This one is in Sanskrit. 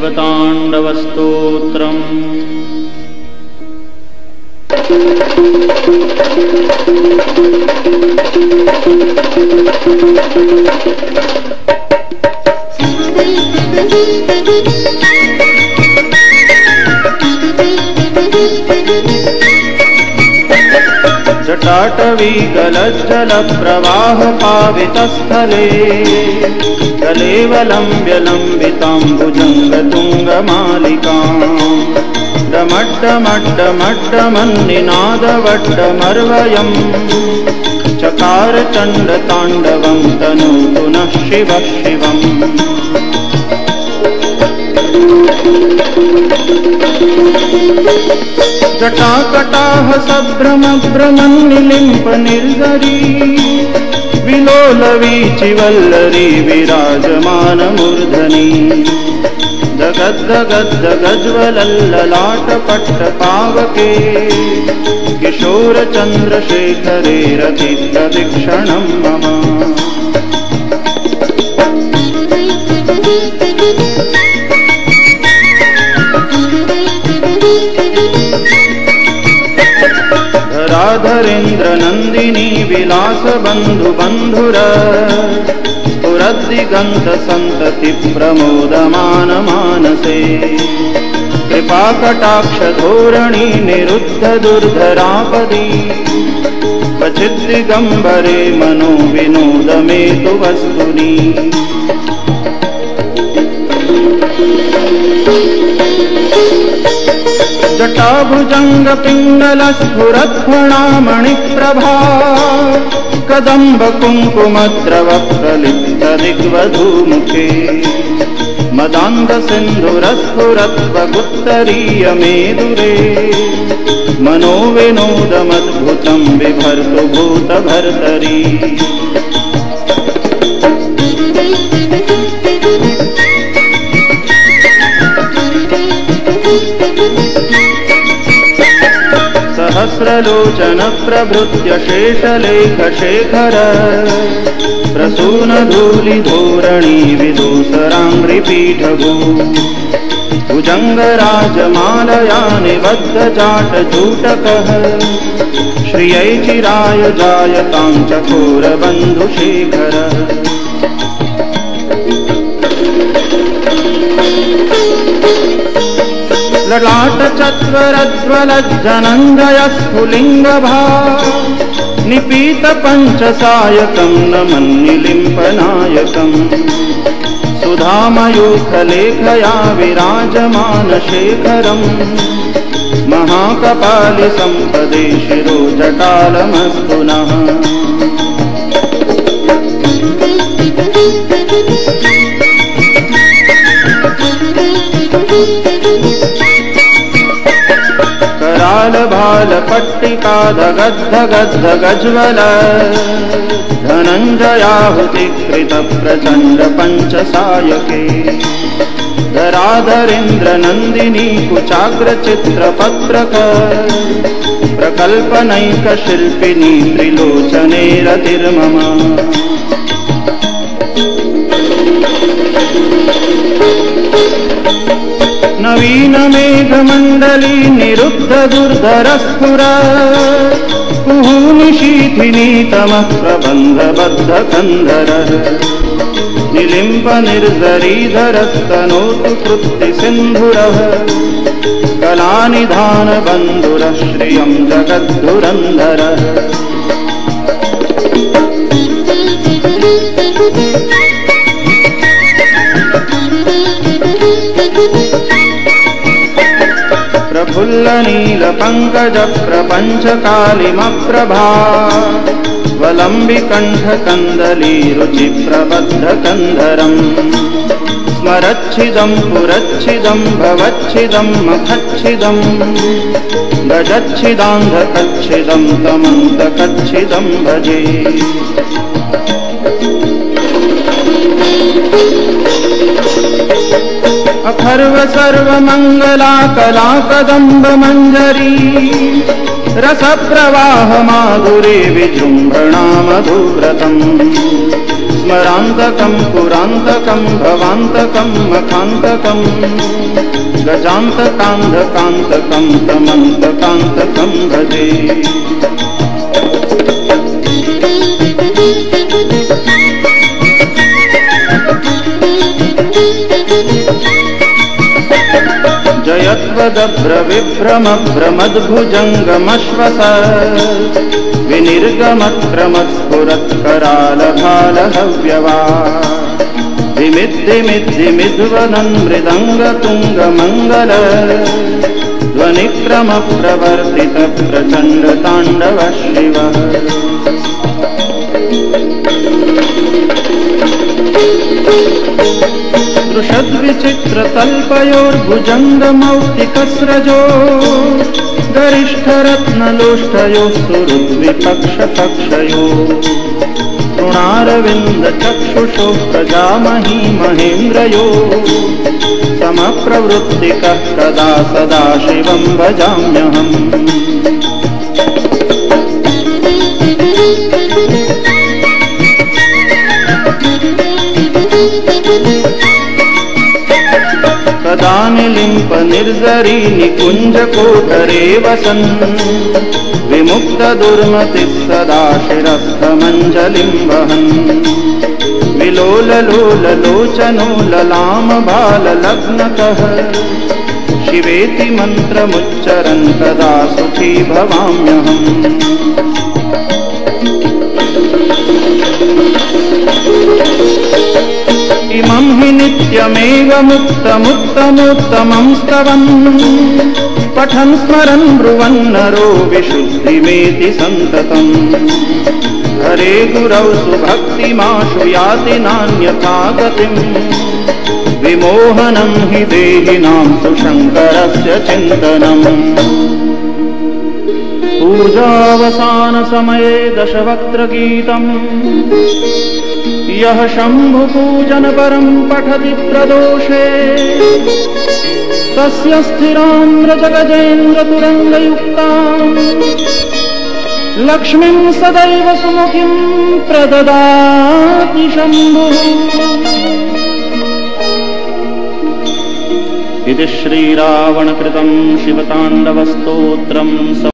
शिवताण्डवस्तोत्रम्। जटाटवी गलज्जलप्रवाह पावितस्थले कलेवलम्ब्यलम्बिताम्बुजङ्गतुङ्गमालिकाम् डमड्डमड्डमड्डमन्निनादवड्डमर्वयम् चकार चण्डताण्डवं तनोतु नः शिवः शिवम्। जटाकटाह सभ्रमभ्रमन्निलिम्प निर्जरी विलोलवीचिवल्लरी विराजमानमूर्धनि जगद्दगद्दगज्वलल्ललाटपट्टपावके किशोरचन्द्रशेखरे रतिप्रदीक्षणं मम। धराधरेन्द्र नन्दिनी विलासबन्धुबन्धुर स्फुरद्दिगन्त सन्तति प्रमोदमान मानसे कृपाकटाक्ष धोरणी निरुद्ध दुर्धरापदी क्वचिद्दिगम्बरे मनो विनोदमेतु वस्तुनि। जटाभुजङ्गपिङ्गलस्फुरत्फणामणिप्रभा कदम्बकुङ्कुमद्रवप्रलिप्तदिग्वधूमुखे मदान्धसिन्धुरस्फुरत्वगुत्तरीयमेदुरे मनोविनोदमद्भुतं बिभर्तु भूतभर्तरी। सहस्रलोचन प्रभृत्य शेषलेखशेखर प्रसूनधूलिधोरणी विदूसराङ्घ्रिपीठभू भुजङ्गराजमालया निबद्धजाटजूटकः श्रियै चिराय जायतां चकोरबन्धुशेखर। ललाटचत्वरज्वलज्जनञ्जयस्फुलिङ्गभा निपीतपञ्चसायकं नमन्निलिम्पनायकम् सुधामयूखलेखया विराजमानशेखरम् महाकपालिसम्पदे शिरो जटालमस्तु नः। करालभालपट्टिका धगद्धगद्धगज्वल धनञ्जयाहुतिकृतप्रचण्ड पञ्चसायके धराधरेन्द्र नन्दिनी कुचाग्रचित्रपत्रक प्रकल्पनैकशिल्पिनी त्रिलोचने रतिर्मम। नवीनमेघमण्डली निरुद्ध दुर्धरस्फुर कुहूनिशीथिनी तमः प्रबन्धबद्धकन्धर निलिम्प निर्जरीधरस्तनोतु कृत्तिसिन्धुरः कलानिधानबन्धुरः श्रियं जगद्धुरन्धरः। प्रफुल्लनीलपङ्कजप्रपञ्चकालिमप्रभा वलम्बिकण्ठकन्दलीरुचिप्रबद्धकन्धरम् स्मरच्छिदं पुरच्छिदं भवच्छिदं मखच्छिदं गजच्छिदान्धकच्छिदं तमन्तकच्छिदं भजे। अथर्व सर्वमङ्गला कला कदम्ब मञ्जरी रसप्रवाह माधुरे विजृम्भणा मधुव्रतम् स्मरान्तकं पुरान्तकं भवान्तकं मखान्तकं गजान्तकान्धकान्तकं तमन्तकान्तकं भजे। जयत्वदभ्रविभ्रमभ्रमद्भुजङ्गमश्वस विनिर्गमक्रमत्स्फुरत्करालभालहव्यवा धिमिद्धिमिद्धिमिद्वदन् मृदङ्गतुङ्गमङ्गल ध्वनिक्रमप्रवर्तितप्रचण्डताण्डव शिवः। दृशद्विचित्रतल्पयोर्भुजङ्गमौक्तिकस्रजो गरिष्ठरत्नलोष्ठयोः सुहृद्विपक्षपक्षयो तृणारविन्दचक्षुषो प्रजामही महेन्द्रयो समप्रवृत्तिकः कदा सदा शिवं भजाम्यहम्। कदा निलिम्प निर्जरी निकुञ्जकोटरे वसन् विमुक्तदुर्मतिः सदा शिरस्थमञ्जलिं वहन् विलोललोललोचनो ललामबाललग्नकः शिवेति मन्त्रमुच्चरन् कदा सुखी भवाम्यहम्। इमं हि नित्यमेव मुक्तमुत्तमोत्तमं स्तवन् पठन् स्मरन् ब्रुवन् नरो विशुद्धिमेति सन्ततम्। हरे गुरौ सुभक्तिमाशु याति नान्यथा गतिम् विमोहनं हि देहिनां तु शङ्करस्य चिन्तनम्। पूजावसानसमये दशवक्त्रगीतम् यः शम्भुपूजनपरं पठति प्रदोषे तस्य स्थिराम्रजगजेन्द्रतुरङ्गयुक्तां लक्ष्मीं सदैव सुमुखीं प्रददाति शम्भुः। इति श्रीरावणकृतं शिवताण्डवस्तोत्रम्।